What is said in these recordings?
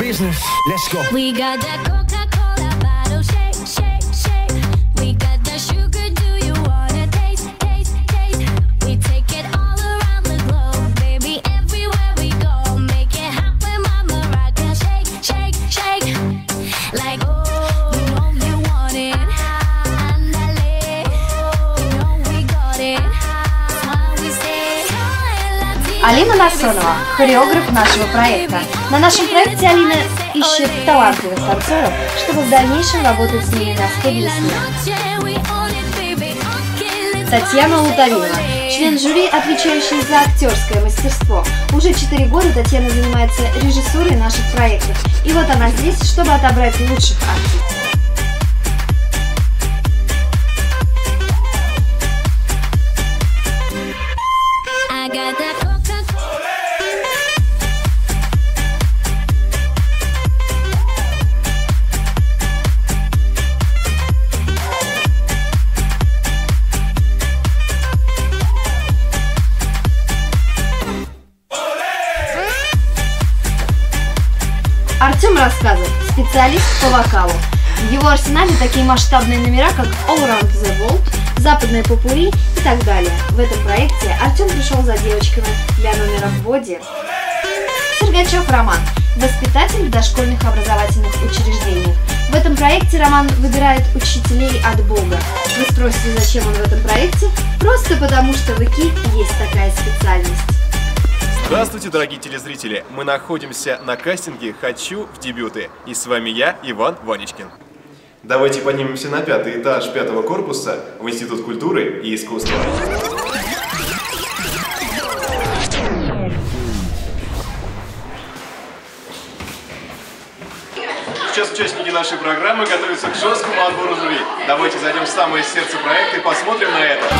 business. Let's go. We got that Coca-Cola bottle shake, shake, shake. We got that sugar, do you wanna taste, taste, taste? We take it all around the globe, baby, everywhere we go. Make it happen, mama, rock and shake, shake, shake. Like, oh, you know you want it. Andale, you know we got it. That's why we say, Алина Насонова, хореограф нашего проекта. На нашем проекте Алина ищет талантливых танцоров, чтобы в дальнейшем работать с ними на сцене для сна. Татьяна Лутовинова, член жюри, отвечающий за актерское мастерство. Уже 4 года Татьяна занимается режиссурой наших проектов. И вот она здесь, чтобы отобрать лучших артистов. Артем Рассказов, специалист по вокалу. В его арсенале такие масштабные номера, как All Around the World, Западное попурри и так далее. В этом проекте Артем пришел за девочками для номера «Боди». Сергачев Роман, воспитатель в дошкольных образовательных учреждениях. В этом проекте Роман выбирает учителей от Бога. Вы спросите, зачем он в этом проекте? Просто потому, что в ИКИ есть такая специальность. Здравствуйте, дорогие телезрители! Мы находимся на кастинге «Хочу в дебюты». И с вами я, Иван Ванечкин. Давайте поднимемся на 5-й этаж 5-го корпуса в Институт культуры и искусства. Сейчас участники нашей программы готовятся к жесткому отбору жюри. Давайте зайдем в самое сердце проекта и посмотрим на это.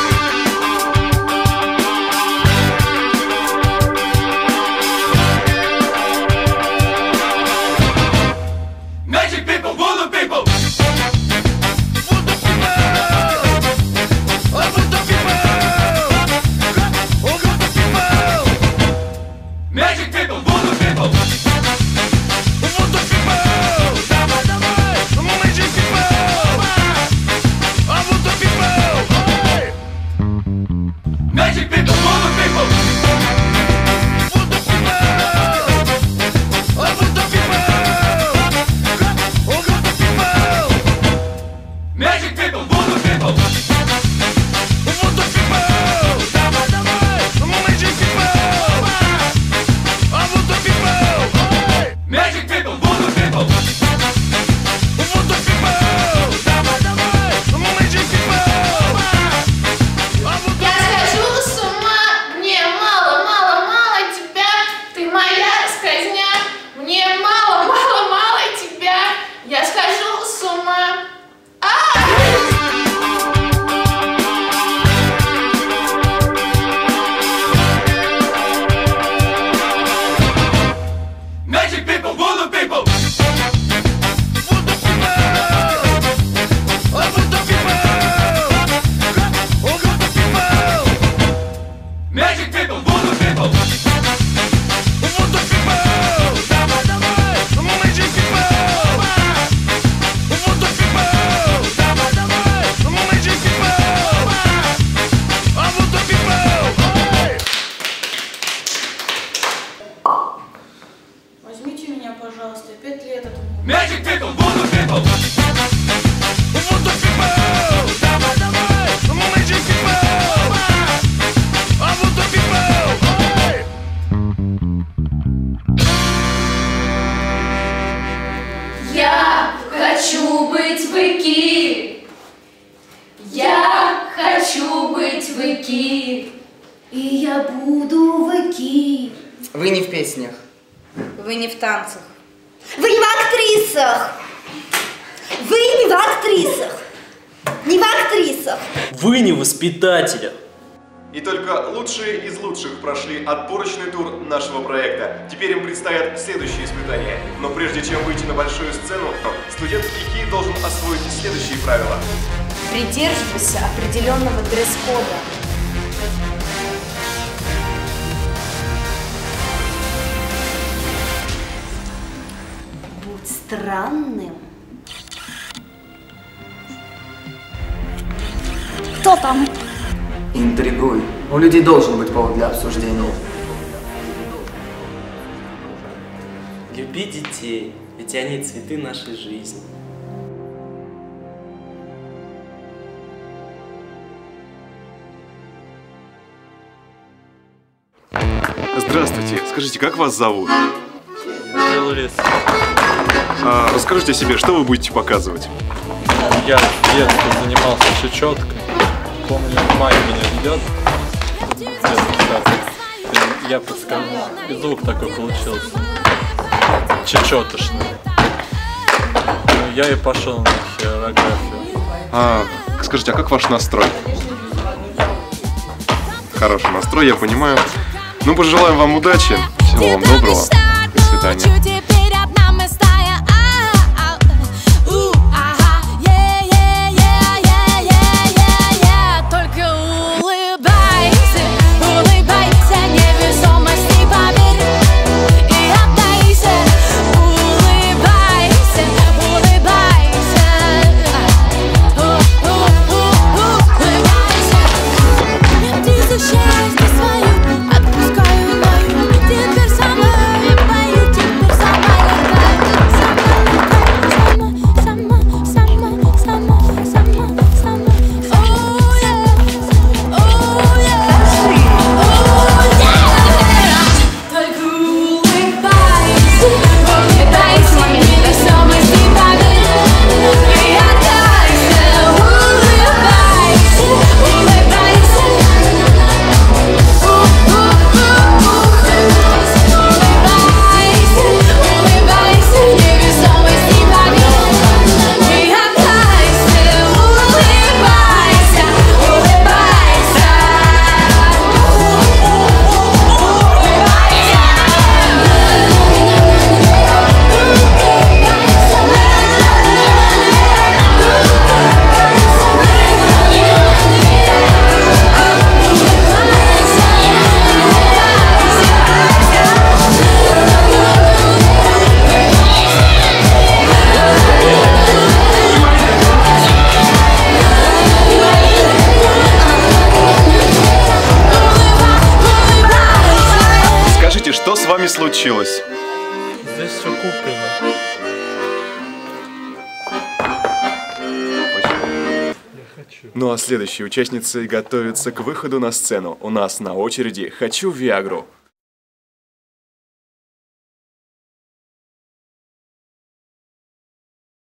Возьмите меня, пожалуйста, 5 лет это мне. Magic people, voodoo people. Voodoo people. Давай, давай. Magic people. Voodoo people. Я хочу быть в ИКИ. Я хочу быть в ИКИ. И я буду в ИКИ. Вы не в песнях. Вы не в танцах. Вы не в актрисах! Вы не в актрисах! Не в актрисах! Вы не воспитатели! И только лучшие из лучших прошли отборочный тур нашего проекта. Теперь им предстоят следующие испытания. Но прежде чем выйти на большую сцену, студент ИКИ должен освоить следующие правила. Придерживайся определенного дресс-кода. странным. Кто там? Интригуй. У людей должен быть повод для обсуждения. Люби детей, ведь они цветы нашей жизни. Здравствуйте, скажите, как вас зовут? Лес. Расскажите о себе, что вы будете показывать? Я в детстве занимался чечеткой. Помню, мать меня ведет. Я подскажу. И звук такой получился. Чечеточный. Ну, я и пошел на хореографию. Скажите, а как ваш настрой? Хороший настрой, я понимаю. Ну, пожелаем вам удачи. Всего вам доброго. До свидания. Что с вами случилось? Здесь все куплено. Я хочу. Ну а следующие участницы готовятся к выходу на сцену. У нас на очереди «Хочу Виагру».